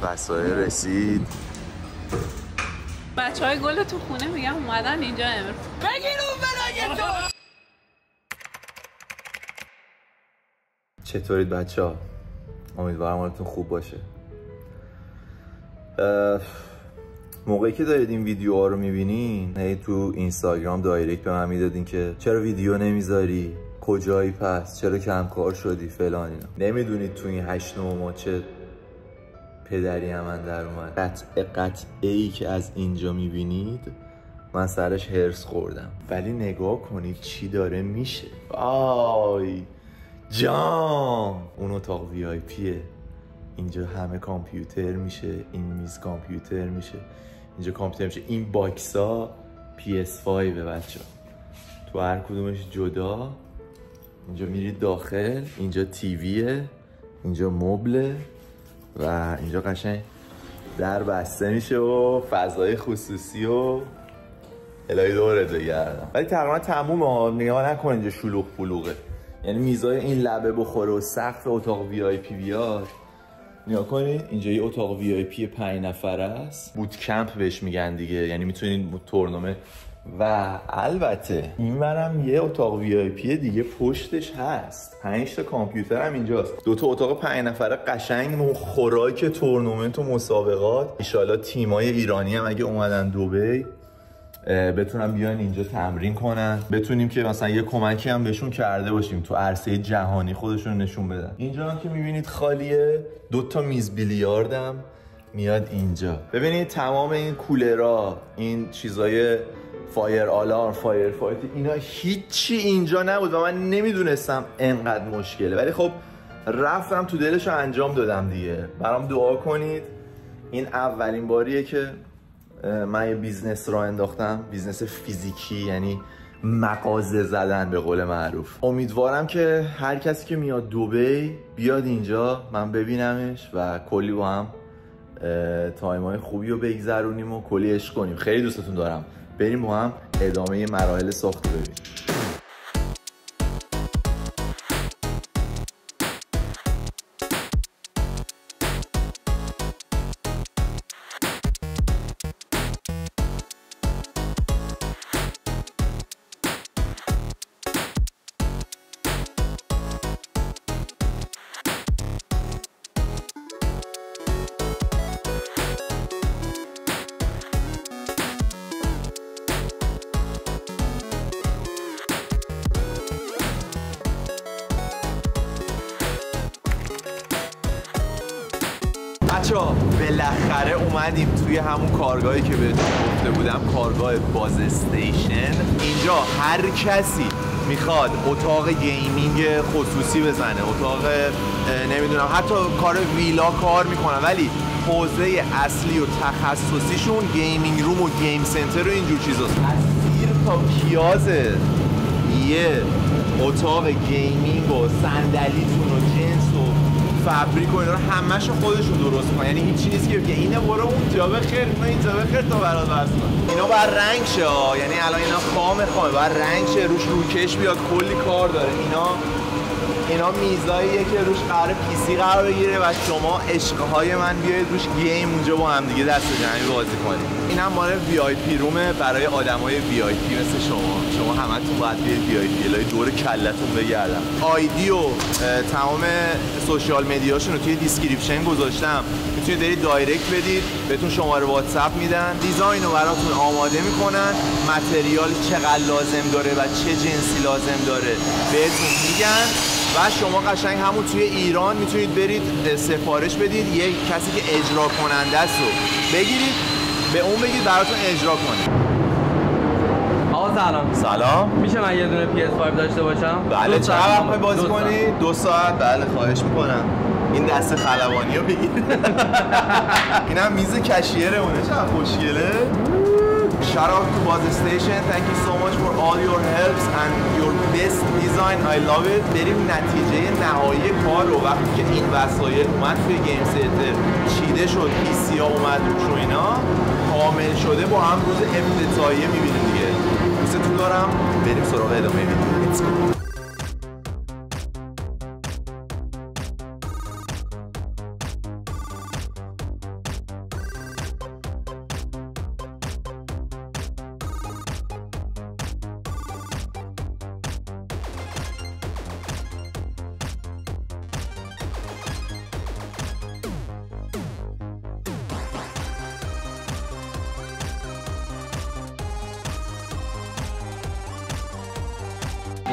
وسایل رسید. بچه‌های گل تو خونه میگم اومدن اینجا امروز. بگیر اون بلاگتو. چطورید بچه‌ها؟ امیدوارم حالتون خوب باشه. موقعی که دارید این ویدیوها رو میبینین هی تو اینستاگرام دایرکت به من میدادین که چرا ویدیو نمیذاری؟ کجایی پس؟ چرا کم کار شدی؟ فلان اینا. نمیدونید تو این 8-9 ماه چه پدری من در اومد. قطعه‌ای که از اینجا میبینید من سرش هرس خوردم، ولی نگاه کنید چی داره میشه. آی جان، اون اتاق وی آی پیه. اینجا همه کامپیوتر میشه، این میز کامپیوتر میشه، اینجا کامپیوتر میشه. این باکس ها PS5 بچه ها، تو هر کدومش جدا. اینجا میرید داخل، اینجا تیویه، اینجا مبله و اینجا قشنگ در بسته میشه و فضای خصوصی و الهی دورت بگردم. ولی تقریبا تمومه، نگاه نکن اینجا شلوغ پلوغه. یعنی میزای این لبه بخوره و سقف اتاق وی آی پی بیاد. نگاه کنید اینجا یه اتاق وی آی پی 5 نفره است، بوت کمپ بهش میگن دیگه. یعنی میتونید تورنمنت و البته اینورم یه اتاق وی آی پی دیگه پشتش هست. 5 تا کامپیوتر هم اینجاست. 2 تا اتاق 5 نفره قشنگ خوراک تورنمنت و مسابقات. ان شاءالله تیمای ایرانی هم اگه اومدن دبی بتونن بیان اینجا تمرین کنن، بتونیم که مثلا یه کمکی هم بهشون کرده باشیم تو عرصه جهانی خودشون نشون بدن. اینجا هم که میبینید خالیه. 2 تا میز بیلیاردم میاد اینجا. ببینید تمام این کولرها، این چیزای فایر آلارم، فایر فایت، اینا هیچی اینجا نبود و من نمیدونستم انقدر مشکله، ولی خب رفتم تو دلشو انجام دادم دیگه. برام دعا کنید. این اولین باریه که من یه بیزنس را انداختم، بیزنس فیزیکی، یعنی مغازه زدن به قول معروف. امیدوارم که هر کسی که میاد دبی بیاد اینجا من ببینمش و کلی با هم تایمای خوبی رو بگذرونیم و کلی عشق کنیم. خیلی دوستتون دارم. بریم با هم ادامه مراحل ساخت رو ببینیم. بچه‌ها بالاخره اومدیم توی همون کارگاهی که بهتون گفته بودم، کارگاه باز استیشن. اینجا هر کسی میخواد اتاق گیمینگ خصوصی بزنه، اتاق نمیدونم حتی کار ویلا کار میکنن، ولی حوزه اصلی و تخصصیشون گیمینگ روم و گیم سنتر و اینجور چیزاست. از سیر تا پیاز یه اتاق گیمینگ و صندلیتون و جنس و فبریک و اینا رو همه‌شو خودشون درست کنن. یعنی هیچ چیزی نیست که اینا برو اونجا بخیر، اینا اینجا بخیر تا برات وصل کن. اینا بر رنگ شه، یعنی الان اینا خامه بر رنگ شه، روش روکش بیاد، کلی کار داره. اینا میزاییه که روش قراره پی سی قرار بگیره و شما عشقهای من بیاید روش گیم اونجا با هم دیگه دست جمعی بازی کنید. این هم مال وی آی پی رومه برای آدمای وی آی پی مثل شما همتون باید بیاید وی آی پی الهی دور کلتون بگردم. آیدی و تمام سوشال مدیاشون رو توی دیسکریپشن گذاشتم، میتونید برید دایرکت بدید، بهتون شماره واتساپ میدن، دیزاین رو براتون آماده میکنن، متریال چقدر لازم داره و چه جنسی لازم داره بهتون میگن و شما قشنگ همون توی ایران میتونید برید سفارش بدید، یه کسی که اجرا کننده است رو بگیرید، به اون بگید براتون اجرا کنه. آقا سلام. سلام. میشه من یه دونه PS5 داشته باشم؟ بله. چقدر وقت می‌خوای بازی کنی؟ 2 ساعت. بله خواهش میکنم. این دست خلبانی رو بگیر. اینم میز کشیرمونه. چقدر خوشگله. Shout out to Buzz Station. Thank you so much for all your helps and your best design. I love it. بریم نتیجه نهایی کار رو وقتی که این وسایل اومد توی گیم سنتر چیده شد، پی سی ها اومد روش و اینا کامل شده، با هم روز افتتاحیه میبینیم دیگه. دوستتون دارم. بریم سراغ ادامه ویدیو. Let's go.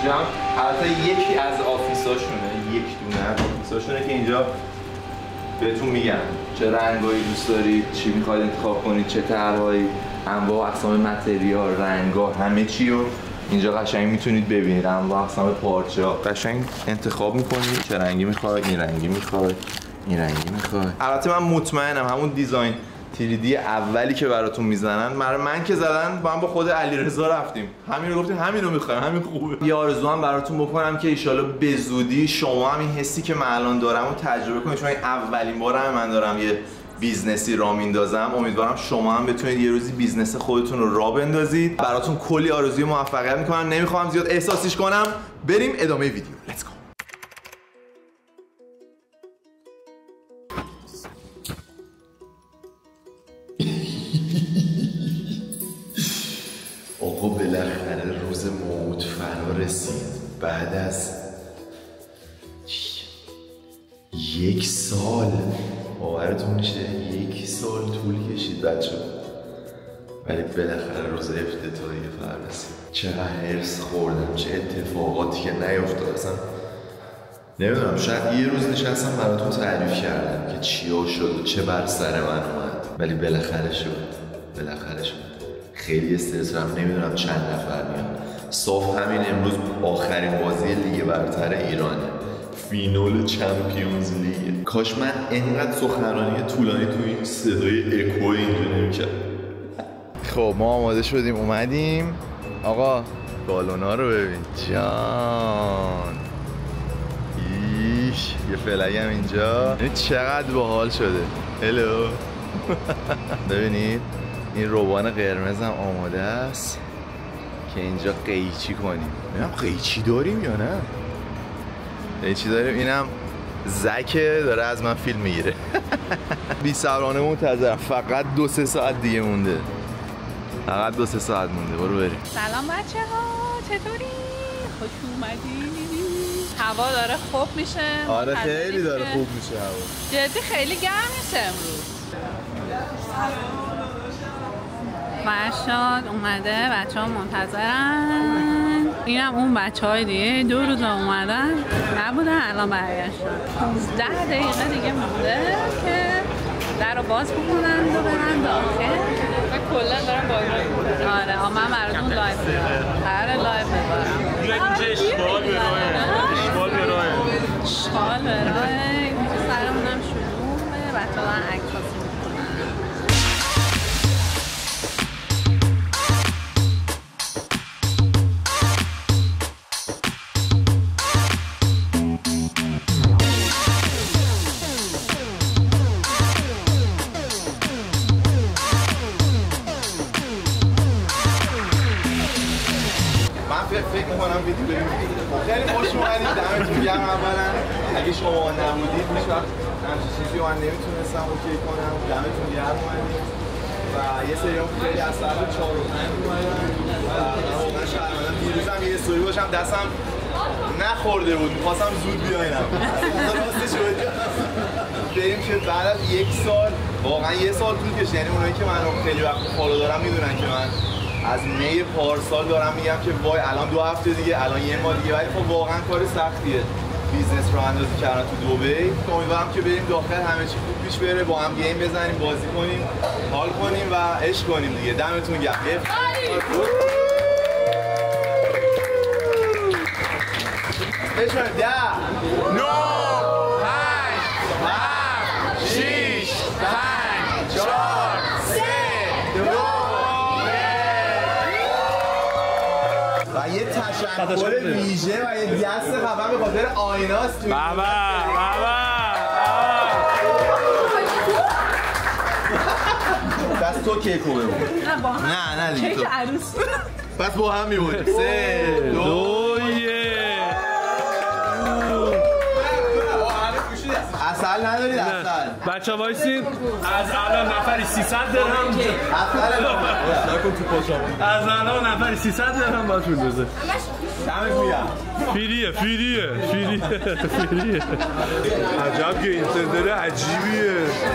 اینجا البته یکی از آفیساشونه، یک دونه از آفیساشونه که اینجا بهتون میگن چه رنگایی دوست دارید، چی میخواید انتخاب کنید، چه طرحهایی، انواع و اقسام متریال، رنگا، همه چی رو اینجا قشنگ میتونید ببینید. انواع و اقسام پارچه‌ها قشنگ انتخاب میکنید چه رنگی میخواید، این رنگی میخواید، این رنگی میخواید. البته من مطمئنم همون دیزاین 3D اولی که براتون میزنن من که زدن با هم با خود علیرضا رفتیم همین رو گفتیم همین رو میخوایم، همین خوبه. یه آرزو هم براتون بکنم که ایشالا به زودی شما هم این حسی که من الان دارم رو تجربه کنید، چون این اولین بارم من دارم یه بیزنسی راه میندازم. امیدوارم شما هم بتونید یه روزی بیزنس خودتون رو راه بندازید. براتون کلی آرزوی موفقیت میکنم، نمیخوام زیاد احساسیش کنم. بریم ادامه ویدیو. Let's go. آقا بالاخره روز موعود فرا رسید. بعد از 1 سال، باورتون میشه 1 سال طول کشید بچه، ولی بالاخره روز افتتاحیه فرا رسید. چقدر هرس خوردم، چه اتفاقاتی که نیفتاد. اصلا نمیدونم، شاید یه روز نشستم براتون تعریف کردم که چیا شد و چه بر سر من اومد، ولی بالاخره شد. بالاخره شد. خیلی استرس دارم، نمیدونم چند نفر میان. صاف همین امروز آخرین بازی لیگ برتر ایرانه، فینال چمپیونز لیگ. کاش من اینقدر سخنرانی طولانی تو این صدای اکو اینجا نمی‌کردم. خب ما آماده شدیم اومدیم. آقا بالونا رو ببین جان، ایش یه فلگ هم اینجا. این چقدر باحال شده. هلو ببینید این روبان قرمز هم آماده است که اینجا قیچی کنیم. ببینم قیچی داریم یا نه؟ قیچی داریم. اینم زکه داره از من فیلم میگیره. بی‌صبرانه منتظرم. فقط 2-3 ساعت دیگه مونده. فقط 2-3 ساعت مونده. برو بریم. سلام بچه ها، چطوری؟ خوش اومدی. هوا داره خوب میشه. آره خیلی داره خوب میشه هوا. جدی خیلی گرم میشه امروز. فرشاد اومده، بچه ها منتظرن. اینم اون بچه های دیگه 2 روز اومدن نبودن، الان برگشتن. 15 دقیقه دیگه مونده که در رو باز بکنن و برن داخل و کلا دارم بازی میکنم. آره من براتون لایو میذارم. قراره لایو بذارم. اشغال به راه. اشغال به راه. سرمونم شلوغه، بچه‌ها دارن عکس میکنن. فکر میکنم ویدیو بریم. خیلی خوش اومدید، دمتون گرم. اولا اگه شما نبودید هیچ وقت همچین چیزی رو من نمیتونستم اوکی کنم. دمتون گرم اومدید و یه سری هم خیلی از ساعت 4 و 5 اومدن و واقعا شرمندم. دیروزم یه استوری باشم دستم نخورده بود، میخواستم زود بیاینم. راستش بود بریم که بعد از 1 سال، واقعا 1 سال طول کشید. یعنی اونایی که منو خیلی وقت فالو دارم میدونن که من از می پارسال دارم میگم که وای الان 2 هفته دیگه، الان 1 ماه دیگه، ولی خب واقعا کار سختیه بیزنس رو اندازی کردن تو دبی. امیدوارم که بریم داخل همه چی خوب پیش بره، با هم گیم بزنیم، بازی کنیم، حال کنیم و عشق کنیم دیگه. دمتون گرم. بشون 10 9 8 7 6 5 4 3 2 و یه تشکر ویژه و یه دست خفن به خاطر آیناست توی دست تو کیکو ببون. نه دیگه تو عروس. پس با هم میبونیم. 3 2 1 اصل ندارید اصل. بچه وایسید. از الان نفری 300 درهم. اصل نکن تو پاشم. از الان نفری 300 درهم باید پول بزن. دمت میگم. فریه. عجب گیم سنتر عجیبیه.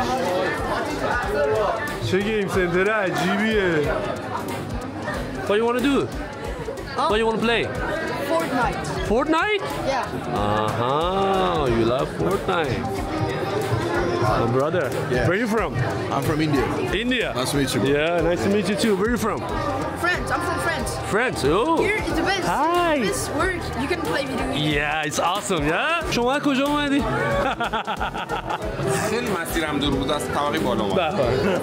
چه گیم سنتر عجیبیه. What do you want to do? What do you want to play? Fortnite. Fortnite? Yeah. Uh-huh. You love Fortnite. Brother, where are you from? I'm from India. India. Nice to meet you. Yeah, nice to meet you too. Where are you from? France. I'm from France. France. Oh. Here is the best. Hi. Best word you can play video games. Yeah, it's awesome. Yeah. شما کجا اومدی؟ خیلی مسیرم دور بود از طبقه بالا اومد.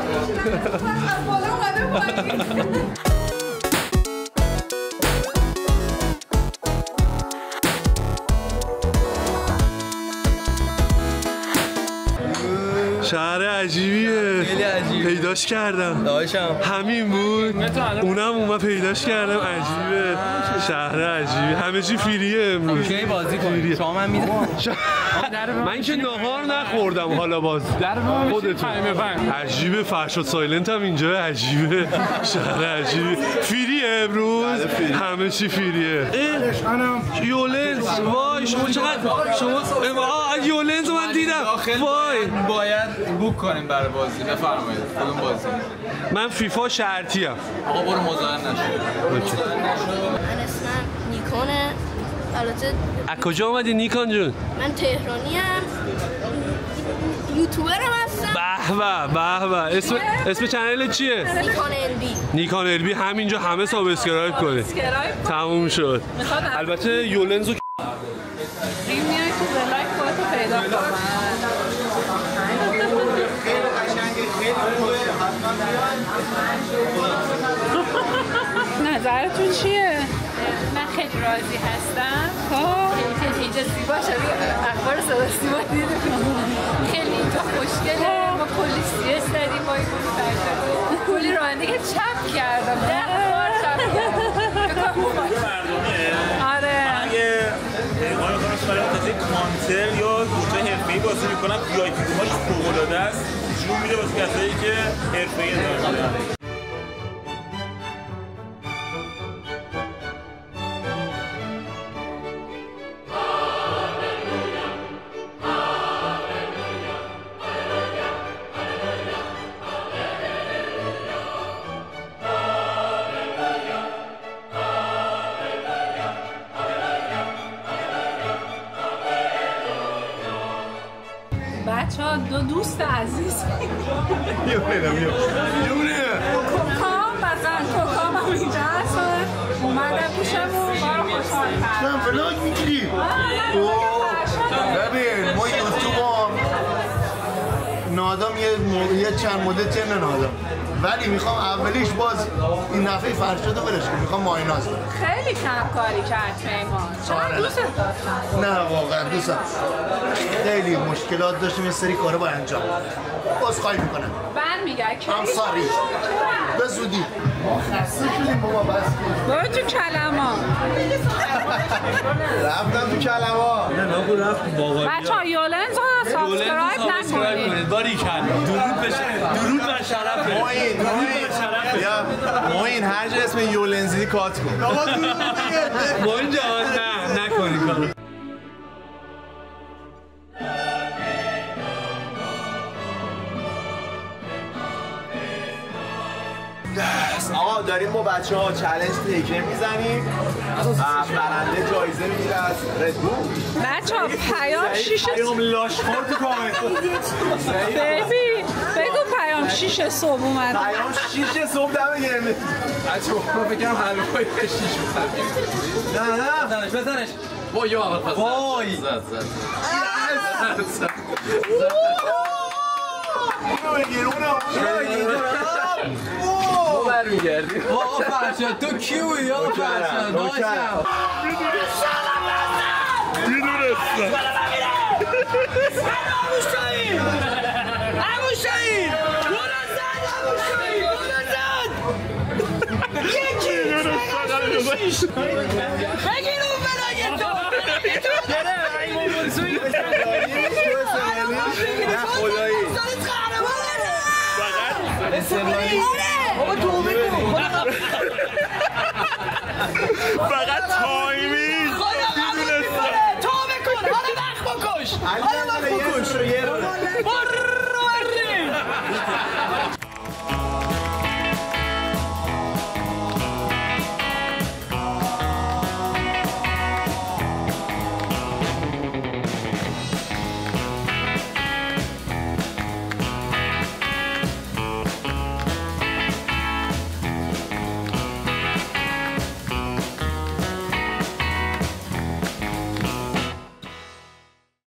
شهر عجیبیه. خیلی عجیب. پیداش کردم. داشتم. همین بود. اونم اومد پیداش کردم. عجیبه. شهر عجیبی. همه چی فریه امروز. کی بازی کنیم؟ شما من میدم. من که نهار نخوردم حالا باز. خودتون. عجیبه. فرشاد سایلنت هم اینجا عجیبه. شهر عجیبی. فریه امروز. همه چی فریه. یولنز. وای شما چقدر شما یولنز من دیدم. وای باید بوک کنیم برای بازی. بفرمایید. کدوم بازی؟ من فیفا شرطی ام. آقا برو مزاحم نشو. من اسمم نیکانه. البته از کجا اومدی نیکان جون؟ من تهرانی ام. یوتیوبرم هستم. به اسم چنل چیه؟ نیکان البی. نیکان البی. همینجا همه سابسکرایب کنید. تموم شد. البته یولنزو این میای تو بلایک خودتو پیدا کنم. نظرتون چیه؟ من خیلی راضی هستم. خیلی اینجا زیبا شبیه اخبار صدا سیما دیدیم. خیلی اینجا خوشگله. ما کلی سیاس داریم. با این کلی رانندگی چپ کردم. 10 بار چپ کردم. آره. آیا خواهش برای متوجه کانتر یا گروه حرفه‌ای بازی میکنن وی آی پی روماش فوق‌العاده است. جون میده واسه کسایی که حرفه‌ای دارن. بچه ها دو دوست عزیز کوکام هم اینجا هست اومدن پیشمون ما رو خوشحال کرد. من ولاگ میگیری؟ ببین ما یوتیوب نادام یه چند مدل چنه نادام، ولی میخوام اولیش باز این دفعه فرشادو برش کنم. میخوام مایناز کنم. خیلی کم کاری کرد پیمان. چقدر دوست داشتم. نه واقعا دوستم. خیلی مشکلات داشتیم. یه سری کارا باید انجام بازخواهی میکنم. بند میگه I'm sorry. به زودی. خسته شدیم بابا بس. برو تو کلما. رفتم تو کلما. نه رفت باقالی. بچه‌ها یولنز رو سابسکرایب نکنید. باریکلا. درود به شرف. موین هر جا اسم یولنزی کات کن. موین جان نه نکنی کارو. آقا داریم با بچه ها چالش تیکر میزنیم و برنده جایزه میگیره از ردبول. بچه ها پیام 6 پیام لاشخور تو کامنت. بگو پیام 6 صبح اومد. پیام 6 صبح دم گرمه. بچه ها بگم حلوای 6 نه بزنش وای یا اول وای زد برمیگردی آقا فرشاد تو کیوی آقا فرشاد باشم میدونستم عمو شهید گلو زد عمو شهید گلو زد یکی بگیر اون بلاگه تو گره این موضوعی نه خدایی فقط تایمی تو بکن حالا وقت بکش